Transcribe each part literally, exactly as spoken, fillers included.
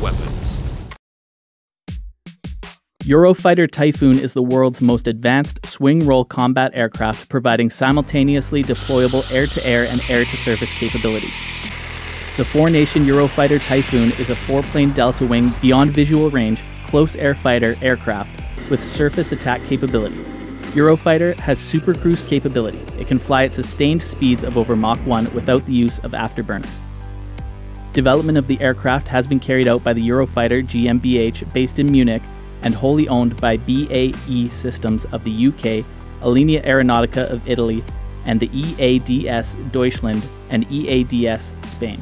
weapons. Eurofighter Typhoon is the world's most advanced swing-roll combat aircraft, providing simultaneously deployable air-to-air and air-to-surface capabilities. The four-nation Eurofighter Typhoon is a four-plane delta-wing, beyond visual range, close air fighter aircraft with surface attack capability. Eurofighter has super cruise capability. It can fly at sustained speeds of over Mach one without the use of afterburner. Development of the aircraft has been carried out by the Eurofighter G m B H based in Munich and wholly owned by B A E Systems of the U K, Alenia Aeronautica of Italy, and the E A D S Deutschland and E A D S Spain.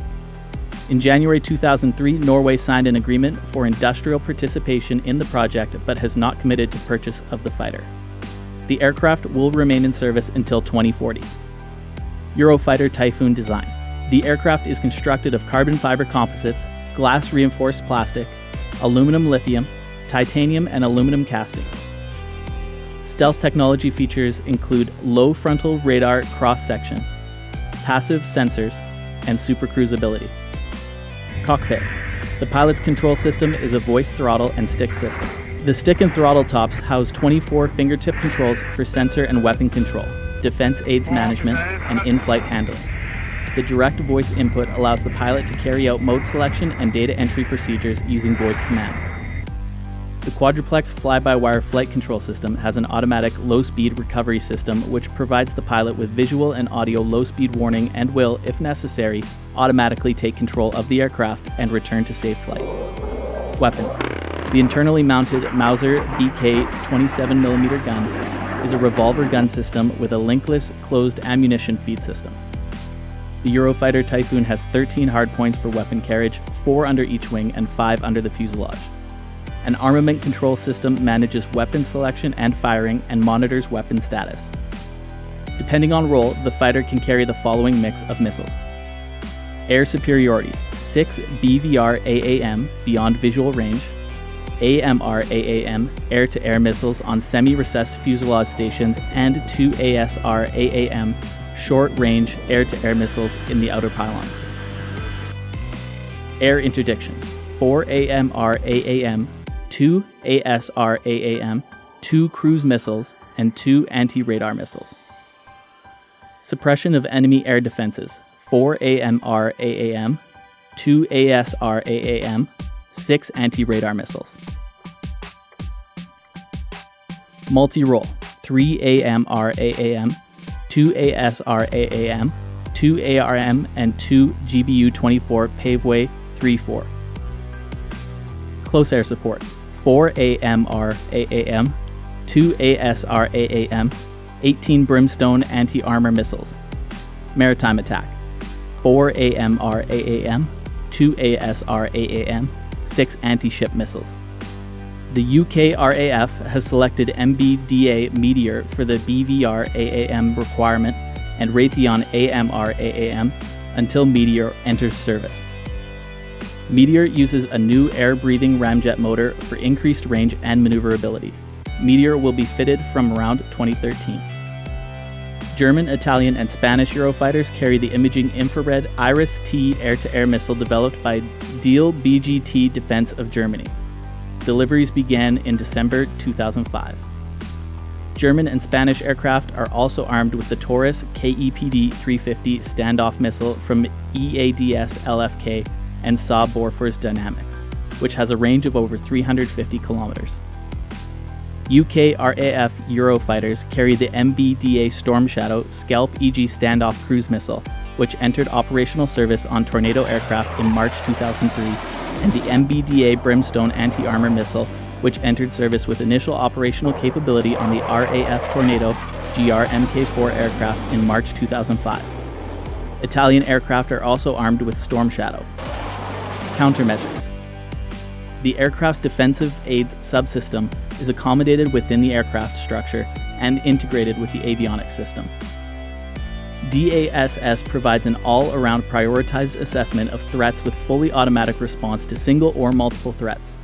In January two thousand three, Norway signed an agreement for industrial participation in the project but has not committed to purchase of the fighter. The aircraft will remain in service until twenty forty. Eurofighter Typhoon design. The aircraft is constructed of carbon fiber composites, glass reinforced plastic, aluminum lithium, titanium and aluminum casting. Stealth technology features include low frontal radar cross-section, passive sensors, and super cruise ability. Cockpit. The pilot's control system is a voice throttle and stick system. The stick and throttle tops house twenty-four fingertip controls for sensor and weapon control, defense aids management, and in-flight handling. The direct voice input allows the pilot to carry out mode selection and data entry procedures using voice command. The quadruplex fly-by-wire flight control system has an automatic low-speed recovery system which provides the pilot with visual and audio low-speed warning and will, if necessary, automatically take control of the aircraft and return to safe flight. Weapons. The internally mounted Mauser B K twenty-seven millimeter gun is a revolver gun system with a linkless, closed ammunition feed system. The Eurofighter Typhoon has thirteen hardpoints for weapon carriage, four under each wing and five under the fuselage. An armament control system manages weapon selection and firing and monitors weapon status. Depending on role, the fighter can carry the following mix of missiles. Air superiority, six B V R A A M beyond visual range, A M R A A M air-to-air missiles on semi-recessed fuselage stations, and two A S R A A M short-range air-to-air missiles in the outer pylons. Air interdiction, four A M R A A M, two A S R A A M, two cruise missiles, and two anti-radar missiles. Suppression of enemy air defenses, four A M R A A M, two A S R A A M, six anti-radar missiles. Multirole, three A M R A A M, two A S R A A M, two A R M, and two G B U twenty-four Paveway three four. Close air support, four A M R A A M, two A S R A A M, eighteen Brimstone anti-armor missiles. Maritime attack, four A M R A A M, two A S R A A M, six anti-ship missiles. The U K R A F has selected M B D A Meteor for the B V R A A M requirement and Raytheon A M R A A M until Meteor enters service. Meteor uses a new air-breathing ramjet motor for increased range and maneuverability. Meteor will be fitted from around twenty thirteen. German, Italian, and Spanish Eurofighters carry the imaging infrared Iris-T air-to-air missile developed by Diehl B G T Defense of Germany. Deliveries began in December two thousand five. German and Spanish aircraft are also armed with the Taurus K E P D three fifty standoff missile from E A D S L F K and Saab Bofors Dynamics, which has a range of over three hundred fifty kilometers. U K R A F Eurofighters carry the M B D A Storm Shadow Scalp E G standoff cruise missile, which entered operational service on Tornado aircraft in March two thousand three, and the M B D A Brimstone anti-armor missile, which entered service with initial operational capability on the R A F Tornado G R M K four aircraft in March two thousand five. Italian aircraft are also armed with Storm Shadow. Countermeasures. The aircraft's defensive aids subsystem is accommodated within the aircraft structure and integrated with the avionics system. D A S S provides an all-around prioritized assessment of threats with fully automatic response to single or multiple threats.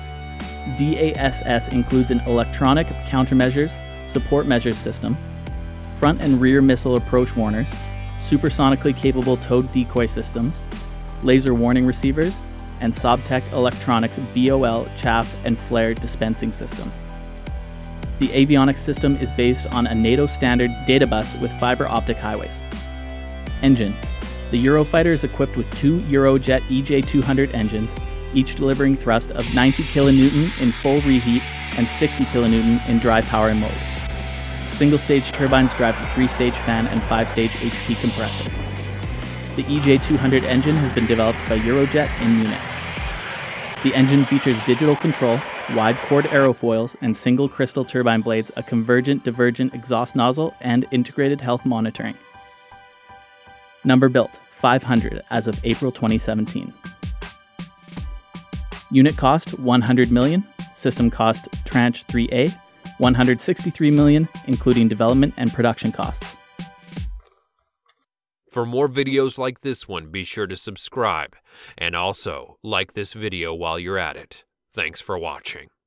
D A S S includes an electronic countermeasures, support measures system, front and rear missile approach warners, supersonically capable towed decoy systems, laser warning receivers, and Sobtech Electronics B O L chaff and flare dispensing system. The avionics system is based on a NATO standard data bus with fiber optic highways. Engine. The Eurofighter is equipped with two Eurojet E J two hundred engines, each delivering thrust of ninety kilonewton in full reheat and sixty kilonewton in dry power mode. Single-stage turbines drive a three-stage fan and five-stage H P compressor. The E J two hundred engine has been developed by Eurojet in Munich. The engine features digital control, wide chord aerofoils, and single crystal turbine blades, a convergent divergent exhaust nozzle, and integrated health monitoring. Number built, five hundred as of April twenty seventeen. Unit cost, one hundred million dollars. System cost, Tranche three A, one hundred sixty-three million dollars, including development and production costs. For more videos like this one, be sure to subscribe and also like this video while you're at it. Thanks for watching.